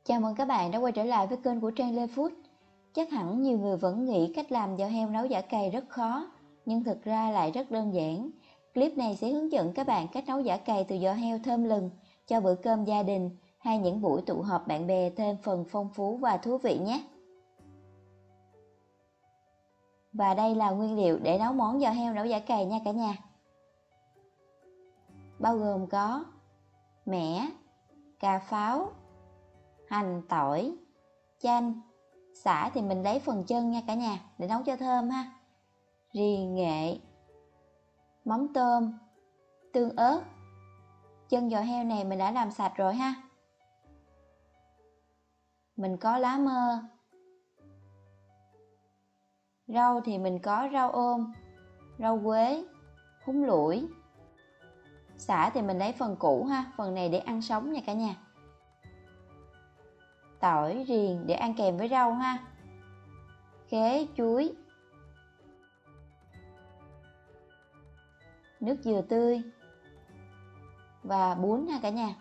Chào mừng các bạn đã quay trở lại với kênh của Trang Lê Food. Chắc hẳn nhiều người vẫn nghĩ cách làm giò heo nấu chả cày rất khó, nhưng thực ra lại rất đơn giản. Clip này sẽ hướng dẫn các bạn cách nấu chả cày từ giò heo thơm lừng cho bữa cơm gia đình hay những buổi tụ họp bạn bè thêm phần phong phú và thú vị nhé. Và đây là nguyên liệu để nấu món giò heo nấu chả cày nha cả nhà. Bao gồm có mẻ, cà pháo, hành, tỏi, chanh. Sả thì mình lấy phần chân nha cả nhà, để nấu cho thơm ha. Riềng, nghệ, mắm tôm, tương ớt. Chân giò heo này mình đã làm sạch rồi ha. Mình có lá mơ. Rau thì mình có rau ôm, rau quế, húng lủi. Sả thì mình lấy phần củ ha, phần này để ăn sống nha cả nhà. Tỏi, riềng để ăn kèm với rau ha. Khế, chuối. Nước dừa tươi. Và bún ha cả nhà.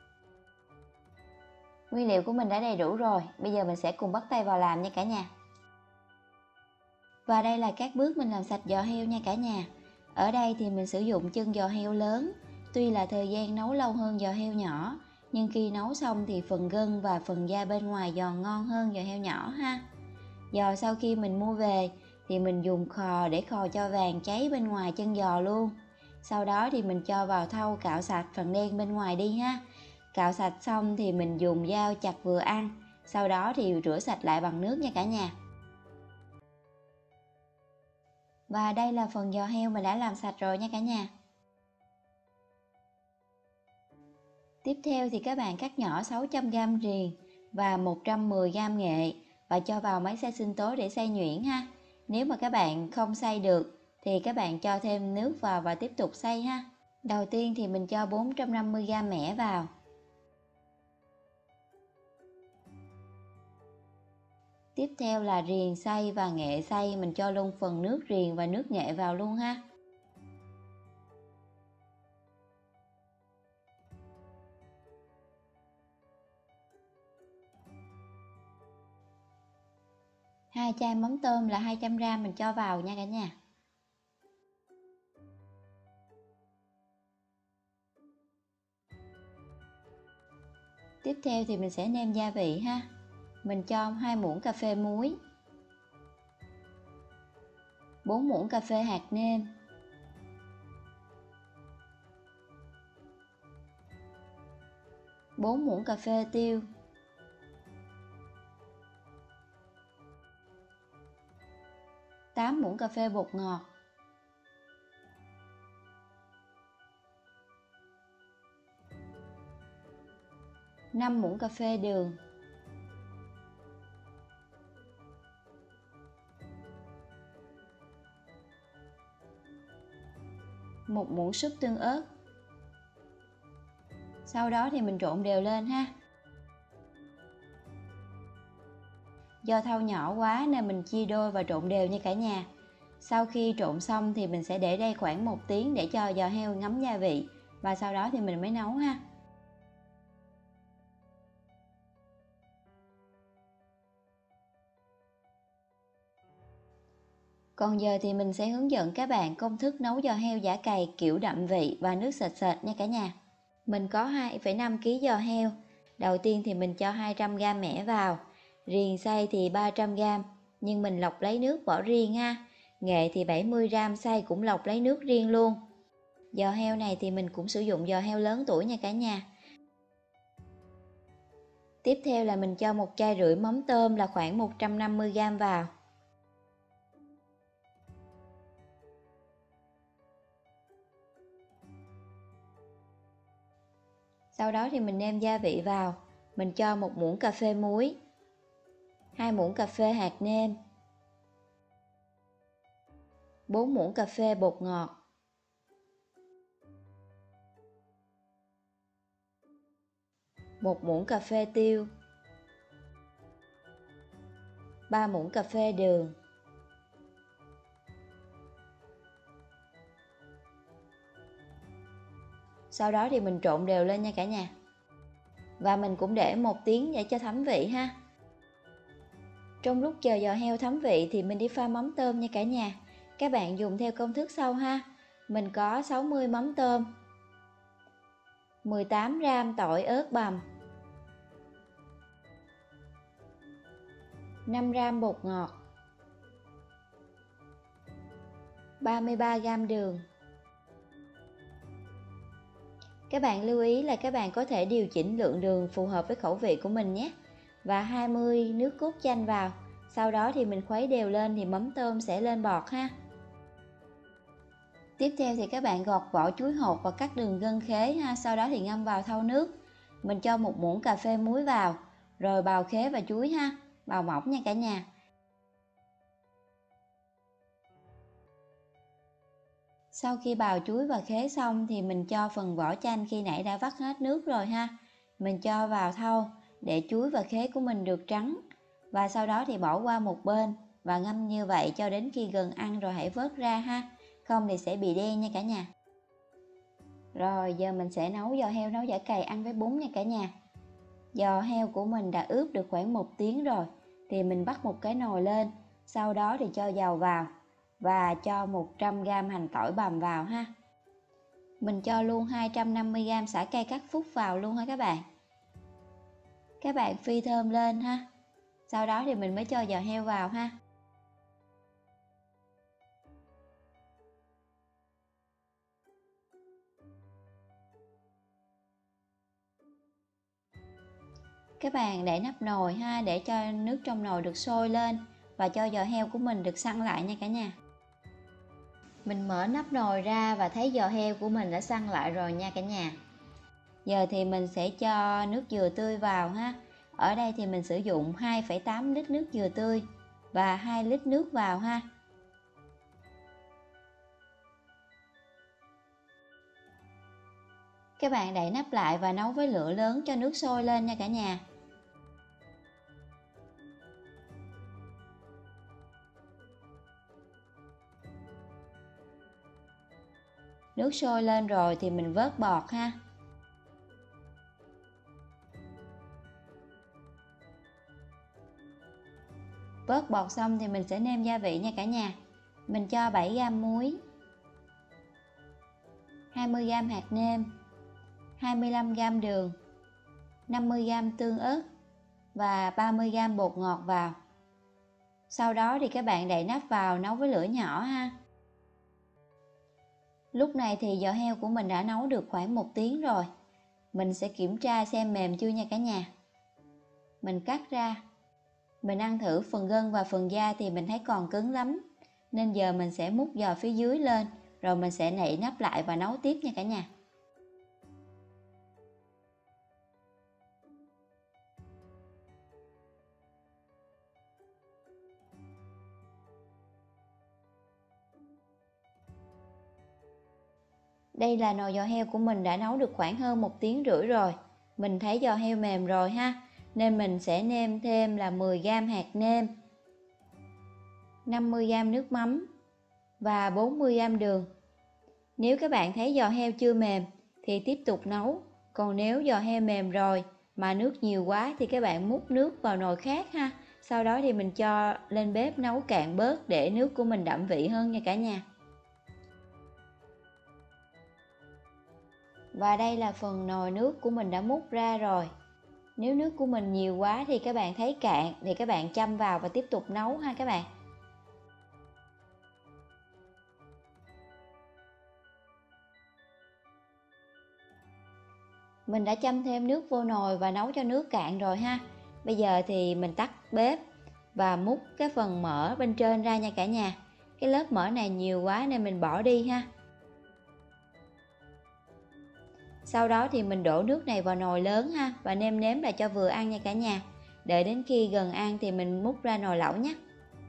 Nguyên liệu của mình đã đầy đủ rồi, bây giờ mình sẽ cùng bắt tay vào làm nha cả nhà. Và đây là các bước mình làm sạch giò heo nha cả nhà. Ở đây thì mình sử dụng chân giò heo lớn. Tuy là thời gian nấu lâu hơn giò heo nhỏ, nhưng khi nấu xong thì phần gân và phần da bên ngoài giòn ngon hơn giò heo nhỏ ha. Giò sau khi mình mua về thì mình dùng khò để khò cho vàng cháy bên ngoài chân giò luôn. Sau đó thì mình cho vào thau cạo sạch phần đen bên ngoài đi ha. Cạo sạch xong thì mình dùng dao chặt vừa ăn. Sau đó thì rửa sạch lại bằng nước nha cả nhà. Và đây là phần giò heo mình đã làm sạch rồi nha cả nhà. Tiếp theo thì các bạn cắt nhỏ 600g riềng và 110g nghệ và cho vào máy xay sinh tố để xay nhuyễn ha. Nếu mà các bạn không xay được thì các bạn cho thêm nước vào và tiếp tục xay ha. Đầu tiên thì mình cho 450g mẻ vào. Tiếp theo là riềng xay và nghệ xay, mình cho luôn phần nước riềng và nước nghệ vào luôn ha. Hai chai mắm tôm là 200g mình cho vào nha cả nhà. Tiếp theo thì mình sẽ nêm gia vị ha. Mình cho 2 muỗng cà phê muối, 4 muỗng cà phê hạt nêm, 4 muỗng cà phê tiêu, 8 muỗng cà phê bột ngọt, 5 muỗng cà phê đường, 1 muỗng súp tương ớt. Sau đó thì mình trộn đều lên ha. Do thau nhỏ quá nên mình chia đôi và trộn đều nha cả nhà. Sau khi trộn xong thì mình sẽ để đây khoảng 1 tiếng để cho giò heo ngấm gia vị và sau đó thì mình mới nấu ha. Còn giờ thì mình sẽ hướng dẫn các bạn công thức nấu giò heo chả cày kiểu đậm vị và nước sệt sệt nha cả nhà. Mình có 2,5 kg giò heo. Đầu tiên thì mình cho 200g mẻ vào. Riềng xay thì 300g, nhưng mình lọc lấy nước bỏ riêng ha. Nghệ thì 70g xay cũng lọc lấy nước riêng luôn. Giò heo này thì mình cũng sử dụng giò heo lớn tuổi nha cả nhà. Tiếp theo là mình cho 1,5 chai mắm tôm là khoảng 150g vào. Sau đó thì mình nêm gia vị vào. Mình cho 1 muỗng cà phê muối, 2 muỗng cà phê hạt nêm, 4 muỗng cà phê bột ngọt, 1 muỗng cà phê tiêu, 3 muỗng cà phê đường, sau đó thì mình trộn đều lên nha cả nhà. Và mình cũng để 1 tiếng để cho thấm vị ha. Trong lúc chờ giò heo thấm vị thì mình đi pha mắm tôm nha cả nhà. Các bạn dùng theo công thức sau ha. Mình có 60 mắm tôm, 18 gram tỏi ớt bằm, 5 gram bột ngọt, 33 gram đường. Các bạn lưu ý là các bạn có thể điều chỉnh lượng đường phù hợp với khẩu vị của mình nhé. Và 20 nước cốt chanh vào. Sau đó thì mình khuấy đều lên thì mắm tôm sẽ lên bọt ha. Tiếp theo thì các bạn gọt vỏ chuối hột và cắt đường gân khế ha. Sau đó thì ngâm vào thau nước. Mình cho 1 muỗng cà phê muối vào. Rồi bào khế và chuối ha. Bào mỏng nha cả nhà. Sau khi bào chuối và khế xong thì mình cho phần vỏ chanh khi nãy đã vắt hết nước rồi ha. Mình cho vào thau để chuối và khế của mình được trắng. Và sau đó thì bỏ qua một bên và ngâm như vậy cho đến khi gần ăn rồi hãy vớt ra ha. Không thì sẽ bị đen nha cả nhà. Rồi giờ mình sẽ nấu giò heo nấu chả cày ăn với bún nha cả nhà. Giò heo của mình đã ướp được khoảng 1 tiếng rồi. Thì mình bắt một cái nồi lên. Sau đó thì cho dầu vào. Và cho 100g hành tỏi bằm vào ha. Mình cho luôn 250g sả cay cắt phúc vào luôn ha các bạn. Các bạn phi thơm lên ha. Sau đó thì mình mới cho giò heo vào ha. Các bạn để nắp nồi ha để cho nước trong nồi được sôi lên và cho giò heo của mình được săn lại nha cả nhà. Mình mở nắp nồi ra và thấy giò heo của mình đã săn lại rồi nha cả nhà. Giờ thì mình sẽ cho nước dừa tươi vào ha. Ở đây thì mình sử dụng 2,8 lít nước dừa tươi và 2 lít nước vào ha. Các bạn đậy nắp lại và nấu với lửa lớn cho nước sôi lên nha cả nhà. Nước sôi lên rồi thì mình vớt bọt ha. Vớt bọt xong thì mình sẽ nêm gia vị nha cả nhà. Mình cho 7g muối, 20g hạt nêm, 25g đường, 50g tương ớt và 30g bột ngọt vào. Sau đó thì các bạn đậy nắp vào nấu với lửa nhỏ ha. Lúc này thì giò heo của mình đã nấu được khoảng 1 tiếng rồi. Mình sẽ kiểm tra xem mềm chưa nha cả nhà. Mình cắt ra. Mình ăn thử phần gân và phần da thì mình thấy còn cứng lắm. Nên giờ mình sẽ múc giò phía dưới lên. Rồi mình sẽ đậy nắp lại và nấu tiếp nha cả nhà. Đây là nồi giò heo của mình đã nấu được khoảng hơn 1 tiếng rưỡi rồi. Mình thấy giò heo mềm rồi ha. Nên mình sẽ nêm thêm là 10g hạt nêm, 50g nước mắm và 40g đường. Nếu các bạn thấy giò heo chưa mềm thì tiếp tục nấu. Còn nếu giò heo mềm rồi mà nước nhiều quá thì các bạn múc nước vào nồi khác ha. Sau đó thì mình cho lên bếp nấu cạn bớt để nước của mình đậm vị hơn nha cả nhà. Và đây là phần nồi nước của mình đã múc ra rồi. Nếu nước của mình nhiều quá thì các bạn thấy cạn thì các bạn châm vào và tiếp tục nấu ha các bạn. Mình đã châm thêm nước vô nồi và nấu cho nước cạn rồi ha. Bây giờ thì mình tắt bếp và múc cái phần mỡ bên trên ra nha cả nhà. Cái lớp mỡ này nhiều quá nên mình bỏ đi ha. Sau đó thì mình đổ nước này vào nồi lớn ha và nêm nếm lại cho vừa ăn nha cả nhà. Đợi đến khi gần ăn thì mình múc ra nồi lẩu nhé.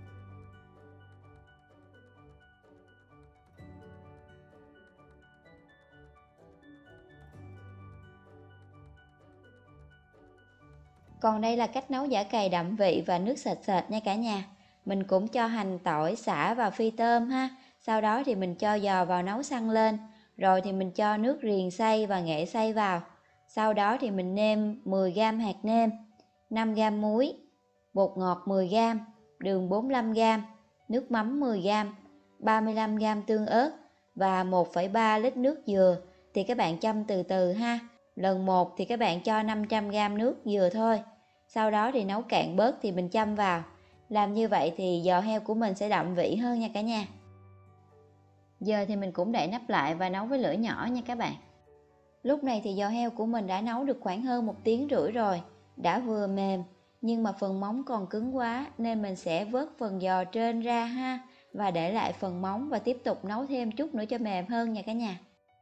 Còn đây là cách nấu chả cày đậm vị và nước sệt sệt nha cả nhà. Mình cũng cho hành tỏi xả vào phi tôm ha. Sau đó thì mình cho giò vào nấu săn lên. Rồi thì mình cho nước riềng xay và nghệ xay vào. Sau đó thì mình nêm 10g hạt nêm, 5g muối, bột ngọt 10g, đường 45g, nước mắm 10g, 35g tương ớt và 1,3 lít nước dừa. Thì các bạn châm từ từ ha. Lần 1 thì các bạn cho 500g nước dừa thôi. Sau đó thì nấu cạn bớt thì mình châm vào. Làm như vậy thì giò heo của mình sẽ đậm vị hơn nha cả nhà. Giờ thì mình cũng đậy nắp lại và nấu với lửa nhỏ nha các bạn. Lúc này thì giò heo của mình đã nấu được khoảng hơn 1 tiếng rưỡi rồi, đã vừa mềm, nhưng mà phần móng còn cứng quá nên mình sẽ vớt phần giò trên ra ha, và để lại phần móng và tiếp tục nấu thêm chút nữa cho mềm hơn nha cả nhà.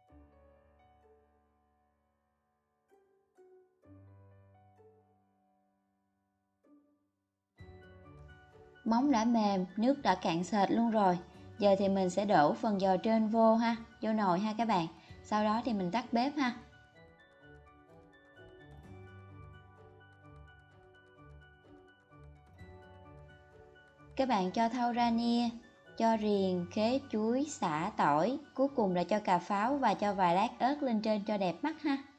Móng đã mềm, nước đã cạn sệt luôn rồi. Giờ thì mình sẽ đổ phần giò trên vô ha, vô nồi ha các bạn. Sau đó thì mình tắt bếp ha. Các bạn cho thau ra nia, cho riềng, khế, chuối, sả, tỏi, cuối cùng là cho cà pháo và cho vài lát ớt lên trên cho đẹp mắt ha.